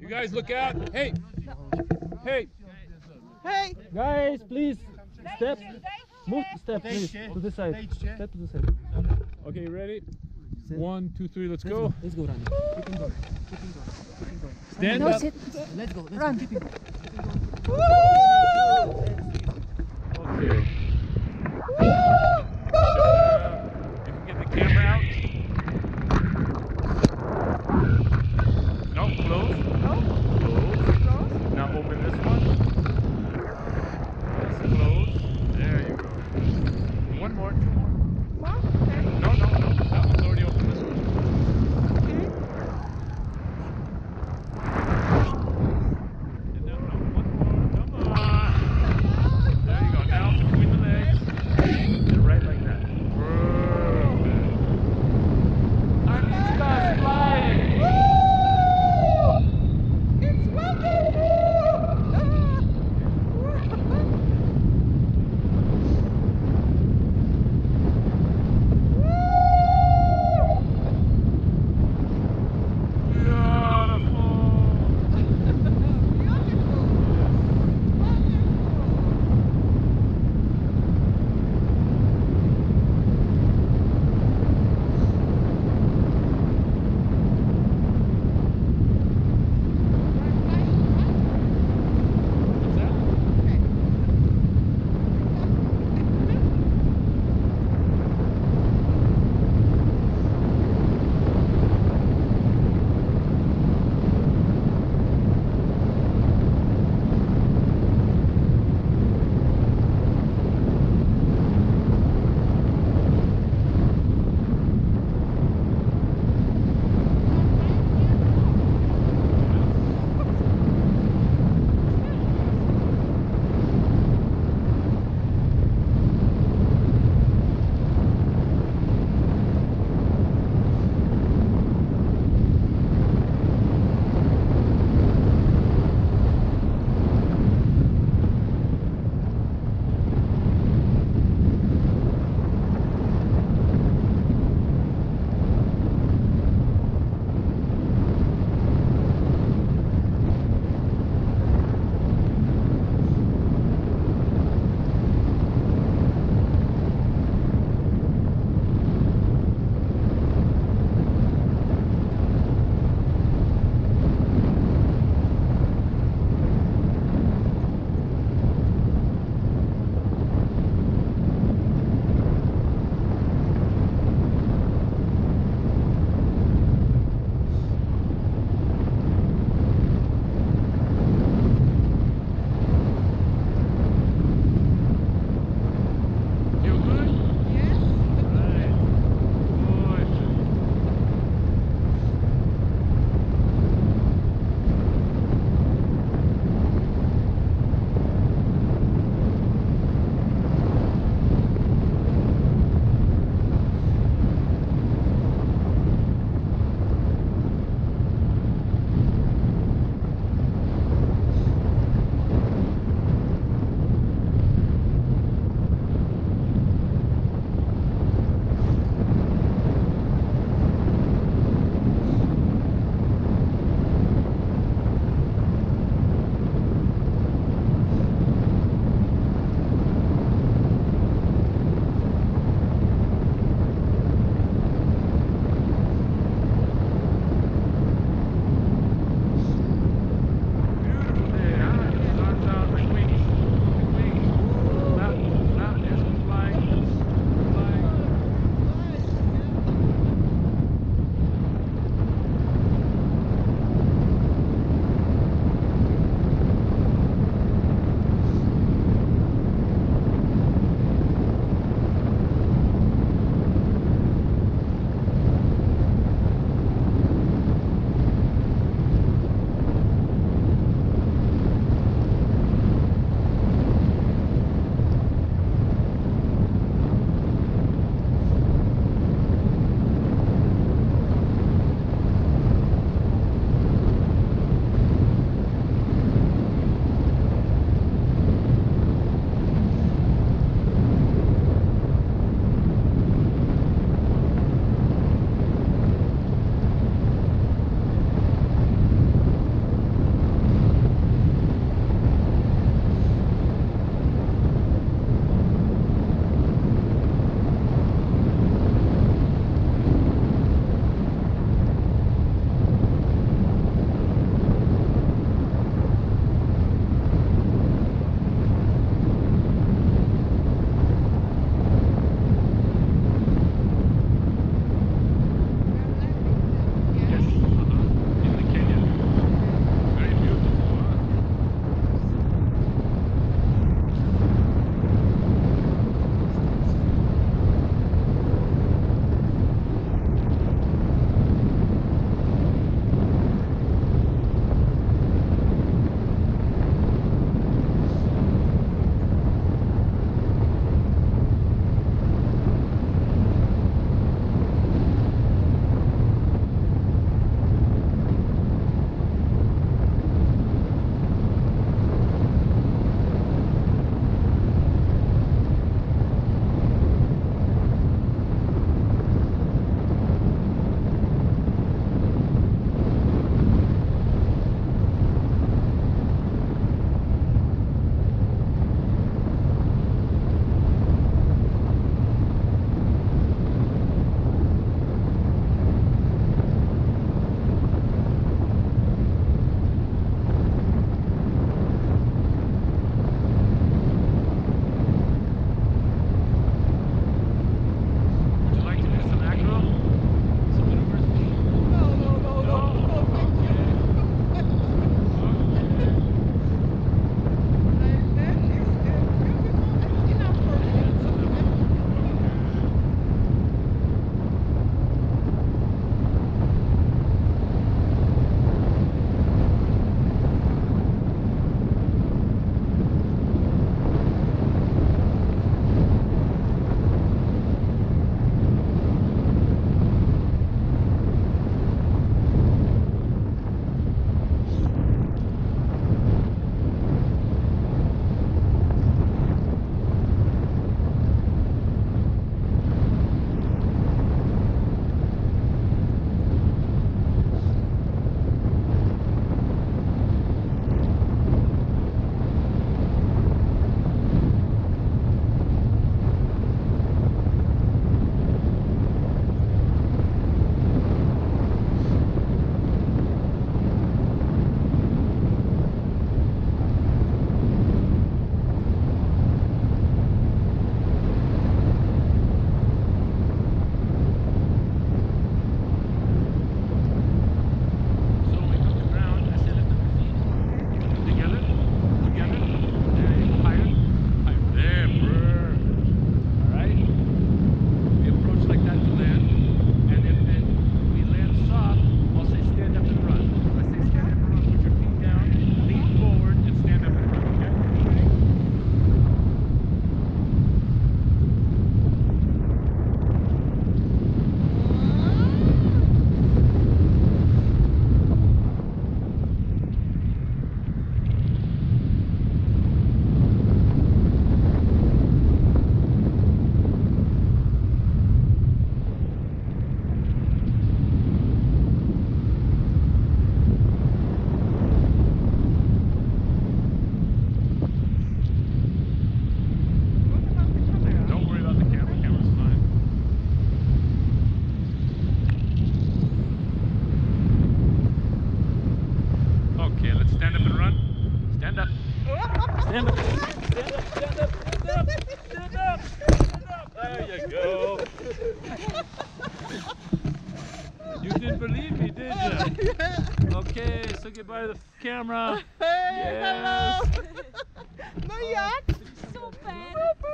You guys look out. Hey. Hey. Hey. Guys, please step. Move step, please, to the side. Step to the side. Okay, ready? 1, 2, 3, let's go. Let's go, Rani. Keep him going. Keep him going. Keep him going. Stand No, up. sit. Let's go. Let's Run. go. Keep him going. Okay. You can get the camera out. No, close. Close. Now open this one. Yes, close. There you go. One more, 2 more. No, no, no. That one's already open. This one. And now, no, one more. Come on. There you go. Now between the legs. And right like that. Perfect. Agnieszka's flying. It's wonderful. Okay, let's stand up and run. Stand up. Stand up. Stand up. Stand up. Stand up. Stand up. Stand up. There you go. You didn't believe me, did you? Okay, so goodbye to the camera. Hey, Yes. hello. No, yeah. Super!